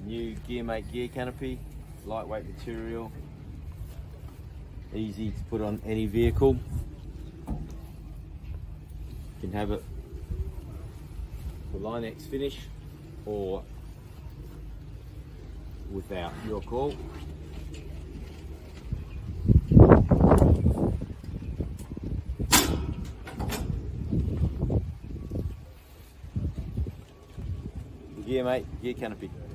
New Gearmate Gear Canopy, lightweight material, easy to put on any vehicle. You can have it the Line-X finish or without, your call. Gearmate Gear Canopy.